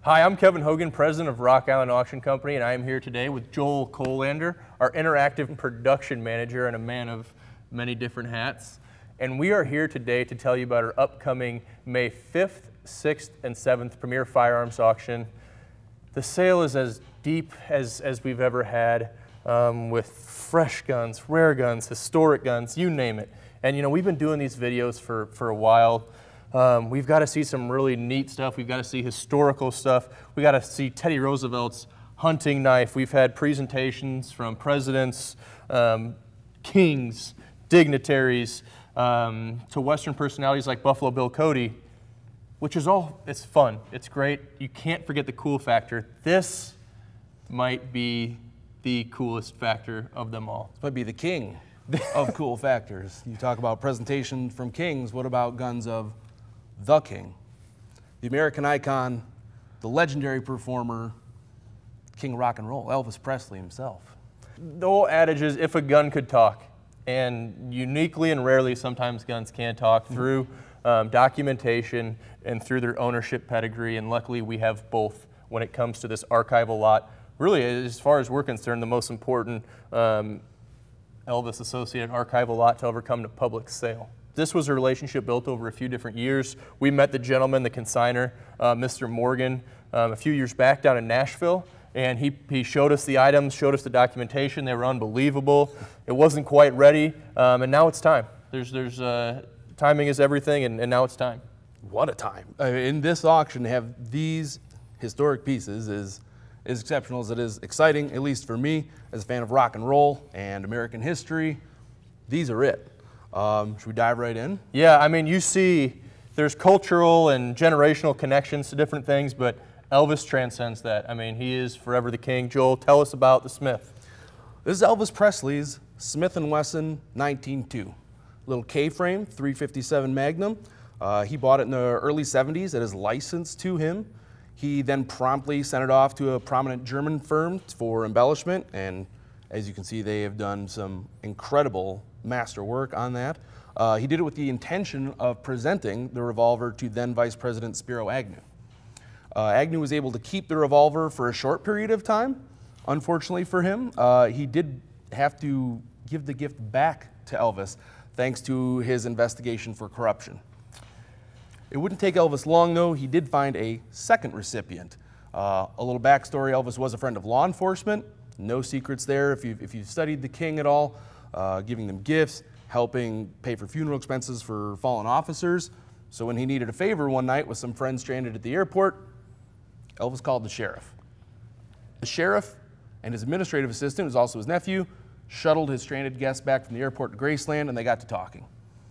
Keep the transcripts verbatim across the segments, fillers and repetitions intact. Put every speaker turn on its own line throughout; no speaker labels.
Hi, I'm Kevin Hogan, president of Rock Island Auction Company, and I am here today with Joel Colander, our interactive production manager and a man of many different hats. And we are here today to tell you about our upcoming May fifth, sixth, and seventh premier firearms auction. The sale is as deep as, as we've ever had, um, with fresh guns, rare guns, historic guns, you name it. And you know, we've been doing these videos for, for a while. Um, we've got to see some really neat stuff. We've got to see historical stuff. We got to see Teddy Roosevelt's hunting knife. We've had presentations from presidents, um, kings, dignitaries, um, to Western personalities like Buffalo Bill Cody, which is all, it's fun. It's great. You can't forget the cool factor. This might be the coolest factor of them all.
This might be the king of cool factors. You talk about presentation from kings. What about guns of the king, the American icon, the legendary performer, king of rock and roll, Elvis Presley himself?
The whole adage is, if a gun could talk, and uniquely and rarely sometimes guns can talk through um, documentation and through their ownership pedigree, and luckily we have both when it comes to this archival lot. Really, as far as we're concerned, the most important um, Elvis-associated archival lot to ever come to public sale. This was a relationship built over a few different years. We met the gentleman, the consignor, uh, Mister Morgan, um, a few years back down in Nashville, and he, he showed us the items, showed us the documentation. They were unbelievable. It wasn't quite ready, um, and now it's time. There's, there's, uh, timing is everything, and, and now it's time.
What a time. I mean, in this auction, to have these historic pieces is, is exceptional, as it is exciting, at least for me, as a fan of rock and roll and American history. These are it. Um, should we dive right in?
Yeah, I mean, you see there's cultural and generational connections to different things, but Elvis transcends that. I mean, he is forever the king. Joel, tell us about the Smith.
This is Elvis Presley's Smith and Wesson nineteen two. Little K-frame, three fifty-seven Magnum. Uh, he bought it in the early seventies. It is licensed to him. He then promptly sent it off to a prominent German firm for embellishment, and as you can see, they have done some incredible master work on that. Uh, he did it with the intention of presenting the revolver to then Vice President Spiro Agnew. Uh, Agnew was able to keep the revolver for a short period of time. Unfortunately for him, uh, he did have to give the gift back to Elvis thanks to his investigation for corruption. It wouldn't take Elvis long, though. He did find a second recipient. Uh, a little backstory: Elvis was a friend of law enforcement. No secrets there if you've, if you've studied the king at all. Uh, giving them gifts, helping pay for funeral expenses for fallen officers. So when he needed a favor one night with some friends stranded at the airport, Elvis called the sheriff. The sheriff and his administrative assistant, who's also his nephew, shuttled his stranded guests back from the airport to Graceland, and they got to talking.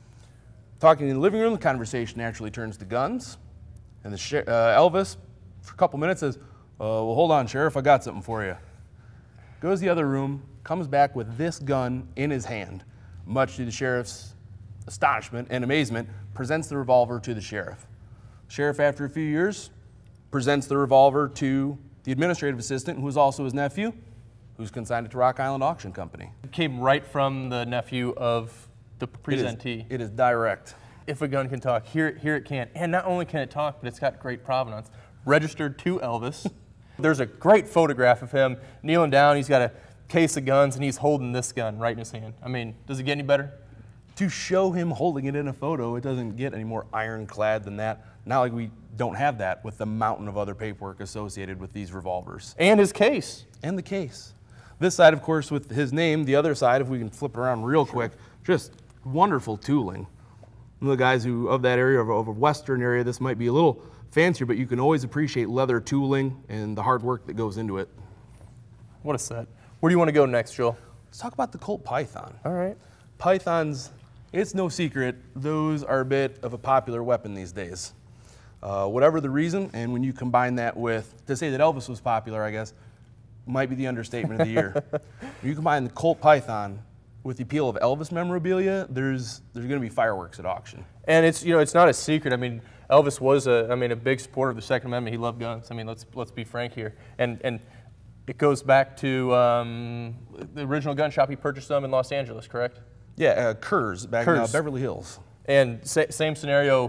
Talking in the living room, the conversation naturally turns to guns, and the uh, Elvis, for a couple minutes, says, uh, well, hold on, Sheriff, I got something for you. Goes to the other room, comes back with this gun in his hand. Much to the sheriff's astonishment and amazement, presents the revolver to the sheriff. Sheriff, after a few years, presents the revolver to the administrative assistant, who is also his nephew, who's consigned it to Rock Island Auction Company.
It came right from the nephew of the presentee.
It is, it is direct.
If a gun can talk, here, here it can. And not only can it talk, but it's got great provenance. Registered to Elvis. There's a great photograph of him kneeling down. He's got a case of guns, and he's holding this gun right in his hand. I mean, does it get any better?
To show him holding it in a photo, it doesn't get any more ironclad than that. Not like we don't have that with the mountain of other paperwork associated with these revolvers.
And his case.
And the case. This side, of course, with his name. The other side, if we can flip around real quick, just wonderful tooling. The guys who of that area, of a western area, this might be a little fancier, but you can always appreciate leather tooling and the hard work that goes into it.
What a set. Where do you want to go next, Joel?
Let's talk about the Colt Python.
All right.
Pythons, it's no secret, those are a bit of a popular weapon these days. Uh, whatever the reason, and when you combine that with, to say that Elvis was popular, I guess, might be the understatement of the year. When you combine the Colt Python with the appeal of Elvis memorabilia, there's there's going to be fireworks at auction.
And it's, you know, it's not a secret. I mean, Elvis was a, I mean, a big supporter of the Second Amendment. He loved guns. I mean, let's let's be frank here. And and it goes back to um, the original gun shop he purchased them in Los Angeles, correct?
Yeah, uh, Kerr's back in uh, Beverly Hills.
And sa same scenario,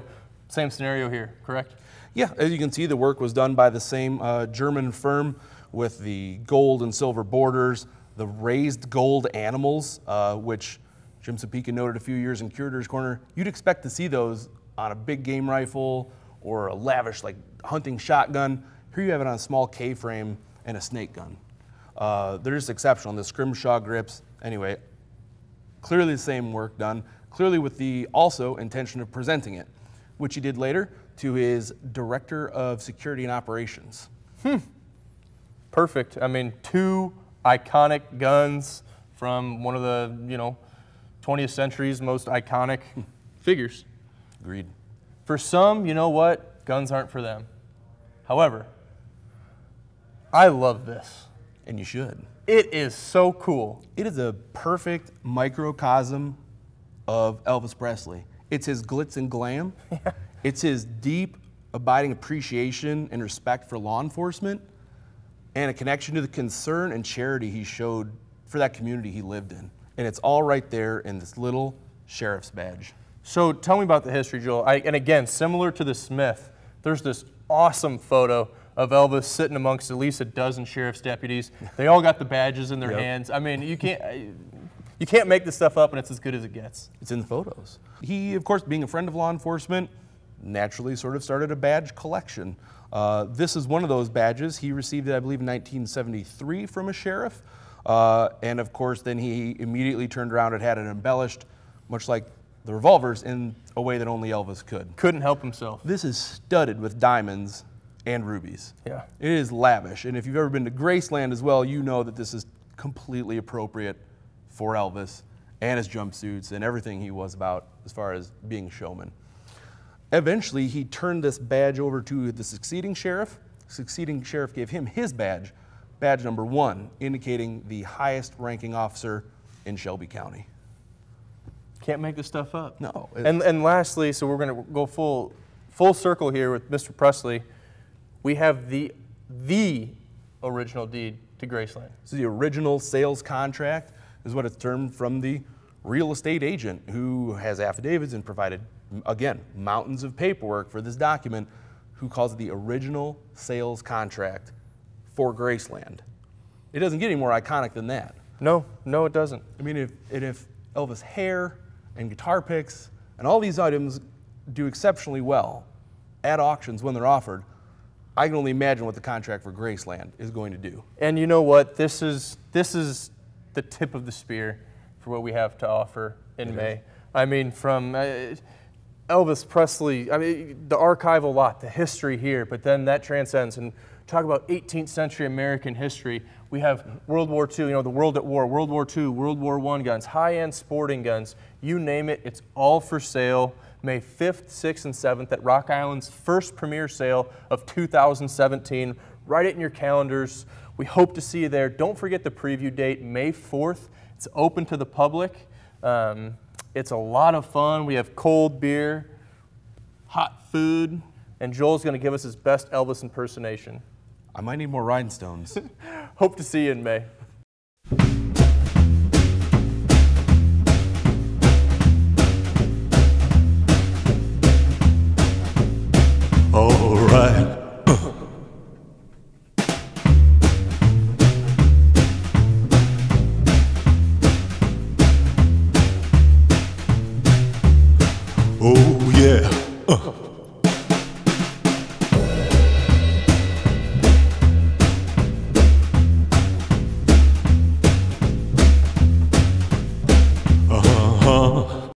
Same scenario here, correct?
Yeah, as you can see, the work was done by the same uh, German firm with the gold and silver borders, the raised gold animals, uh, which Jim Sapika noted a few years in Curator's Corner. You'd expect to see those on a big game rifle or a lavish like hunting shotgun. Here you have it on a small K-frame and a snake gun. Uh, they're just exceptional. The scrimshaw grips, anyway, clearly the same work done, clearly with the also intention of presenting it, which he did later to his Director of Security and Operations.
Hmm. Perfect. I mean, two iconic guns from one of the, you know, twentieth century's most iconic figures.
Agreed.
For some, you know what? Guns aren't for them. However, I love this.
And you should.
It is so cool.
It is a perfect microcosm of Elvis Presley. It's his glitz and glam.
Yeah.
It's his deep, abiding appreciation and respect for law enforcement, and a connection to the concern and charity he showed for that community he lived in. And it's all right there in this little sheriff's badge.
So tell me about the history, Joel. I, and again, similar to the Smith, there's this awesome photo of Elvis sitting amongst at least a dozen sheriff's deputies. They all got the badges in their
Yep.
hands. I mean, you can't, you can't make this stuff up, and it's as good as it gets.
It's in the photos. He, of course, being a friend of law enforcement, naturally sort of started a badge collection. Uh, this is one of those badges. He received it, I believe, in nineteen seventy-three from a sheriff. Uh, and of course, then he immediately turned around and had it embellished, much like the Revolvers, in a way that only Elvis could.
Couldn't help himself.
This is studded with diamonds and rubies.
Yeah.
It is lavish. And if you've ever been to Graceland as well, you know that this is completely appropriate for Elvis and his jumpsuits and everything he was about as far as being a showman. Eventually, he turned this badge over to the succeeding sheriff. The succeeding sheriff gave him his badge, badge number one, indicating the highest ranking officer in Shelby County.
Can't make this stuff up.
No.
And, and lastly, so we're going to go full, full circle here with Mister Presley. We have the, the original deed to Graceland.
So the original sales contract is what it's termed from the real estate agent who has affidavits and provided, again, mountains of paperwork for this document, who calls it the original sales contract for Graceland. It doesn't get any more iconic than that.
No, no, it doesn't.
I mean, if, if Elvis hair and guitar picks and all these items do exceptionally well at auctions when they're offered, I can only imagine what the contract for Graceland is going to do.
And you know what? This is this is the tip of the spear for what we have to offer in
It
May.
is.
I mean, from uh, Elvis Presley, I mean, the archival lot, the history here, but then that transcends. And talk about eighteenth century American history. We have World War Two, you know, the world at war, World War Two, World War One guns, high-end sporting guns, you name it, it's all for sale. May fifth, sixth, and seventh at Rock Island's first premier sale of two thousand seventeen. Write it in your calendars. We hope to see you there. Don't forget the preview date, May fourth. It's open to the public. Um, it's a lot of fun. We have cold beer, hot food, and Joel's going to give us his best Elvis impersonation.
I might need more rhinestones.
Hope to see you in May.